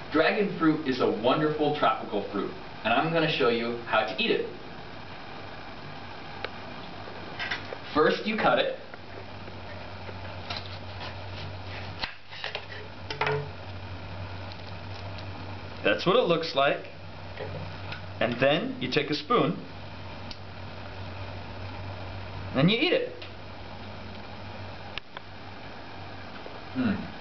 Dragon fruit is a wonderful tropical fruit, and I'm going to show you how to eat it. First, you cut it. That's what it looks like. And then you take a spoon and you eat it.